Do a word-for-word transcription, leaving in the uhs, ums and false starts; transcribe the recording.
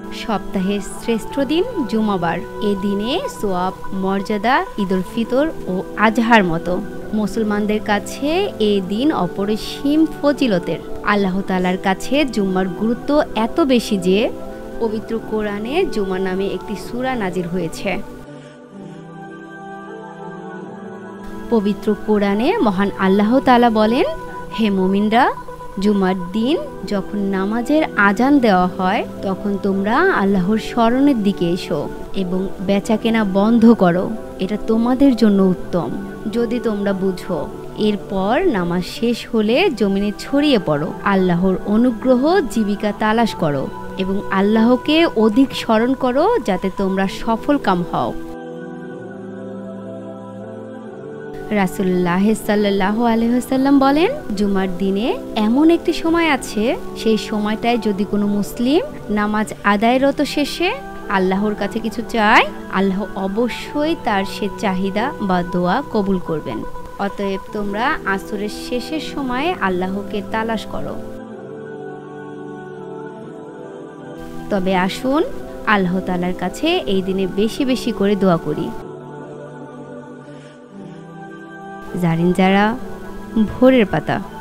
সপ্তাহের শ্রেষ্ঠ দিন জুমাবার। এ দিনে সোয়াব মর্যাদা ঈদুল ফিতর ও আজহার মতো। মুসলমানদের কাছে এ দিন অপরিসীম ফজিলতের। আল্লাহ তাআলার কাছে জুম্মার গুরুত্ব এত বেশি যে পবিত্র কোরআনে জুমা নামে একটি সূরা নাজিল হয়েছে। পবিত্র কোরআনে মহান আল্লাহ তাআলা বলেন, হে মুমিনরা, জুমার দিন যখন নামাজের আজান দেওয়া হয় তখন তোমরা আল্লাহর স্মরণের দিকে এসো এবং বেচাকেনা বন্ধ করো, এটা তোমাদের জন্য উত্তম যদি তোমরা বুঝো। এরপর নামাজ শেষ হলে জমিনে ছড়িয়ে পড়ো, আল্লাহর অনুগ্রহ জীবিকা তালাশ করো এবং আল্লাহকে অধিক স্মরণ করো যাতে তোমরা সফল কাম হও। রাসূলুল্লাহ সাল্লাল্লাহু আলাইহি ওয়াসাল্লাম বলেন, জুমার দিনে এমন একটি সময় আছে, সেই সময়টায় যদি কোনো মুসলিম নামাজ আদায়রত শেষে আল্লাহর কাছে কিছু চায়, আল্লাহ অবশ্যই তার সে চাহিদা বা দোয়া কবুল করবেন। অতএব তোমরা আসরের শেষের সময়ে আল্লাহকে তালাশ করো। তবে আসুন আল্লাহ তাআলার কাছে এই দিনে বেশি বেশি করে দোয়া করি। জারিন যারা, ভোরের পাতা।